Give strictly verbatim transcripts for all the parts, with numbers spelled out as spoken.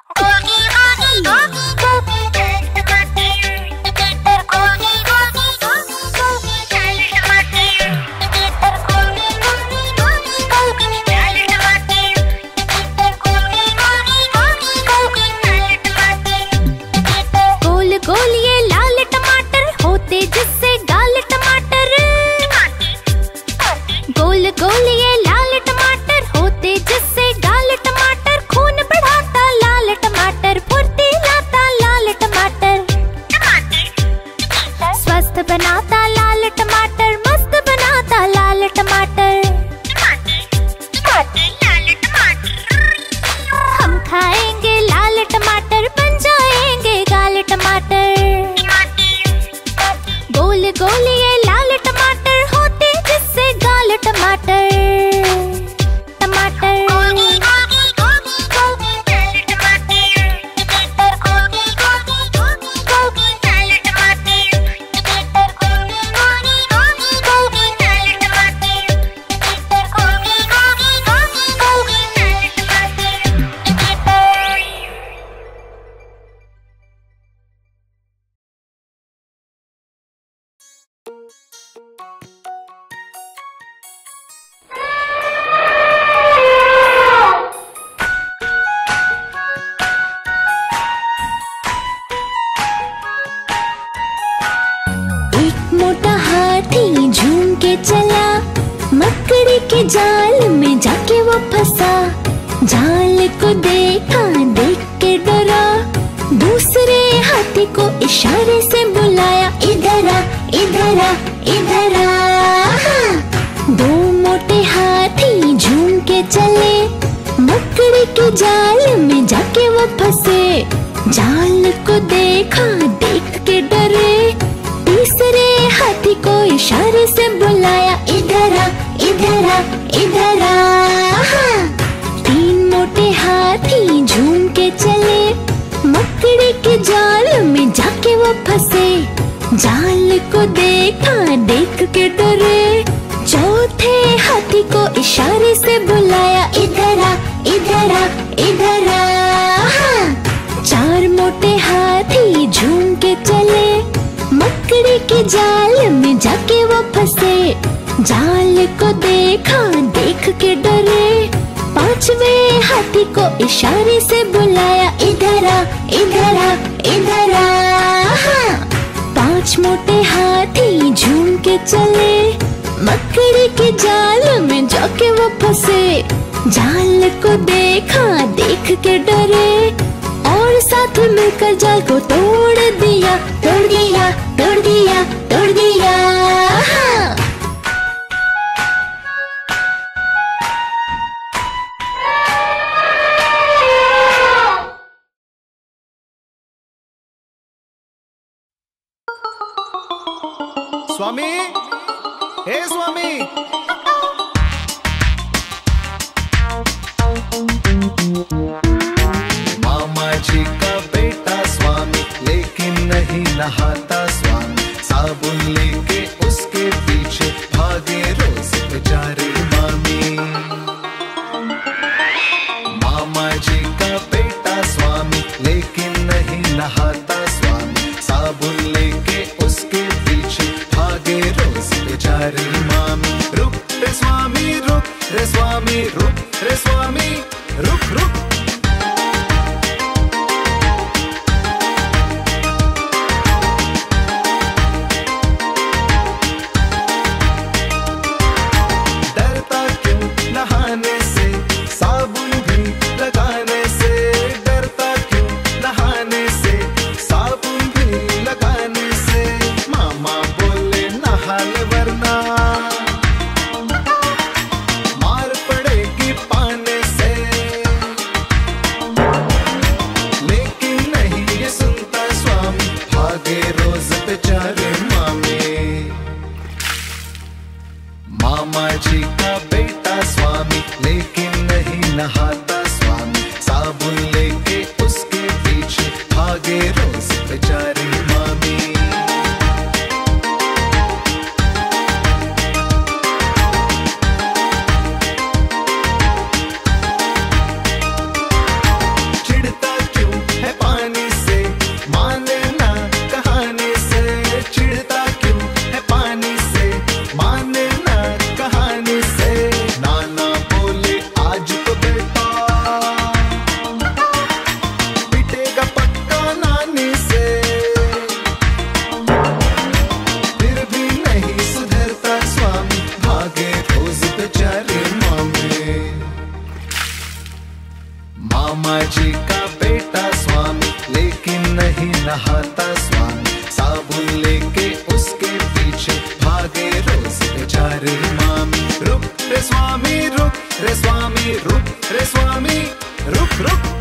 स्वामी, हे स्वामी। मामा जी का बेटा स्वामी, लेकिन नहीं नहाता स्वामी। साबुन लेके उसके पीछे भागे रोज बेचारी मामी। मामा जी का बेटा स्वामी, लेकिन नहीं नहाता स्वामी। साबुन लेके उसके पीछे भागे रोज बेचारी मामी। रुक रे स्वामी रुक रे स्वामी रुक रे स्वामी रुक रुक। मामा जी का बेटा स्वामी लेकिन नहीं नहाता स्वामी, साबुन लेके उसके पीछे भागे रोज बेचारी मामी। रुक रे स्वामी रुक रे स्वामी रुक रे स्वामी रुक रुक।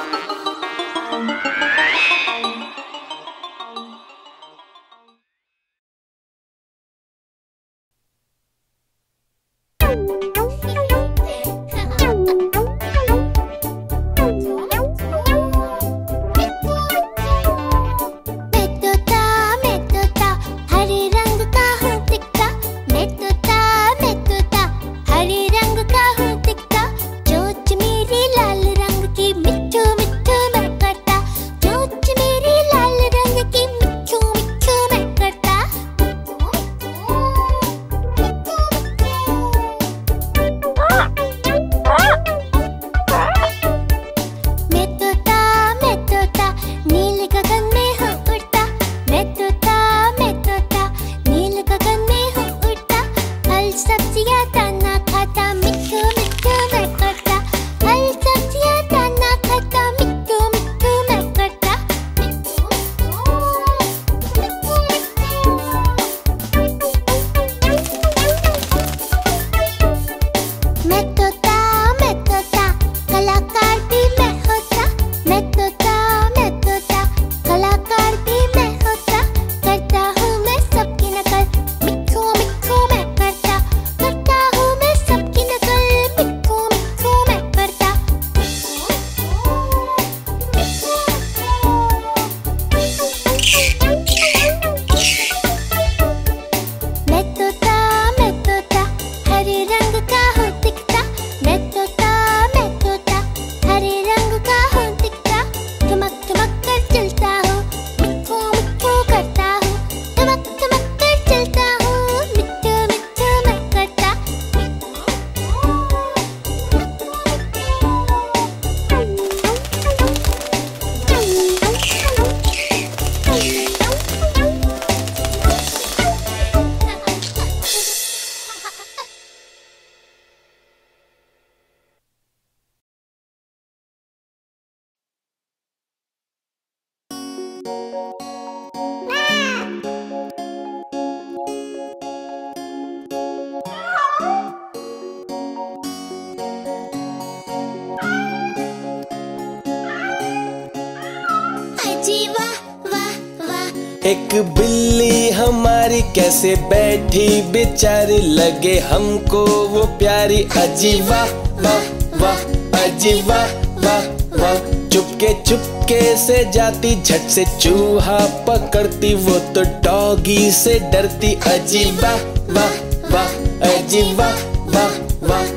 एक बिल्ली हमारी कैसे बैठी बेचारी, लगे हमको वो प्यारी। अजी वाह वाह वाह, अजी वाह वाह वाह। चुपके चुपके से जाती, झट से चूहा पकड़ती, वो तो डॉगी से डरती। अजी वाह वाह वाह, अजी वाह वाह वाह।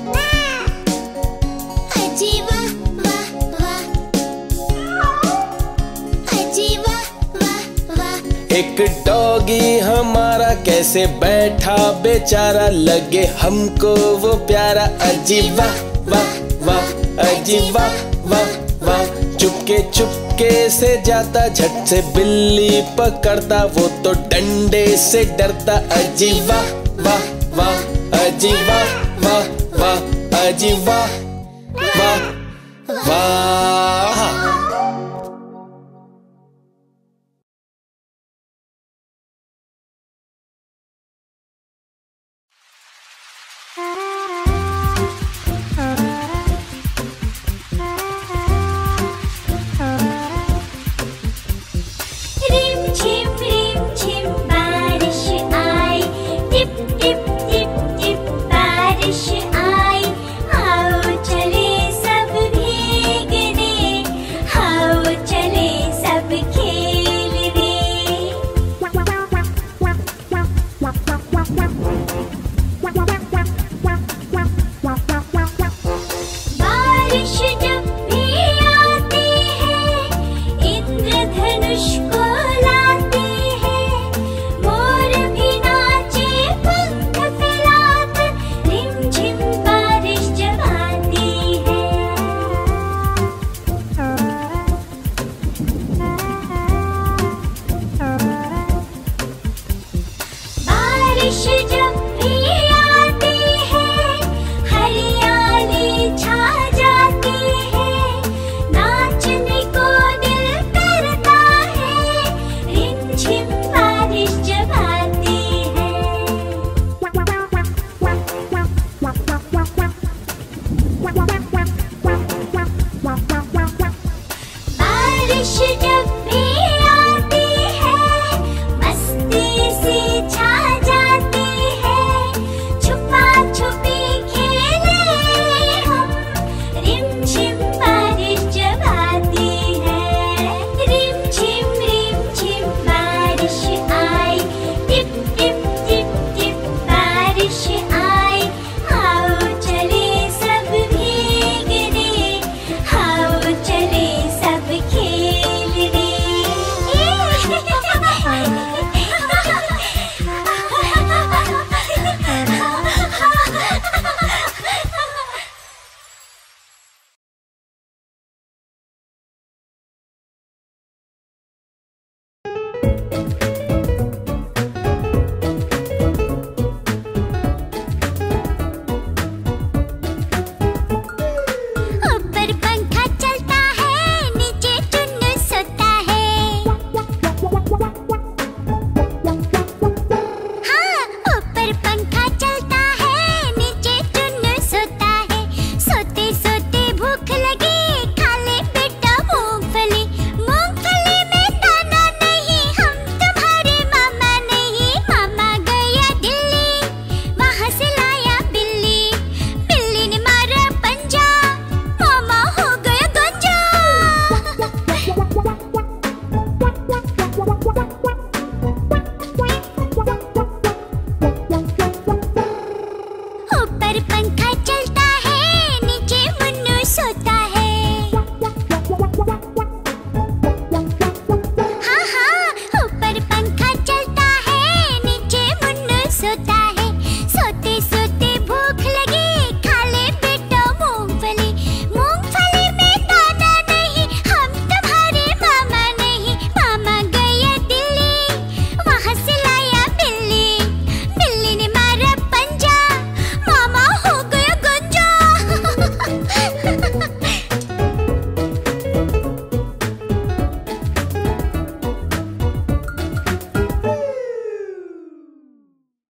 एक डॉगी हमारा कैसे बैठा बेचारा, लगे हमको वो प्यारा। अजी वाह वाह वाह, अजी वाह वाह वाह। चुपके चुपके से जाता, झट से बिल्ली पकड़ता, वो तो डंडे से डरता। अजी वाह वाह वाह, अजी वाह वाह वाह, अजी वाह वाह वाह।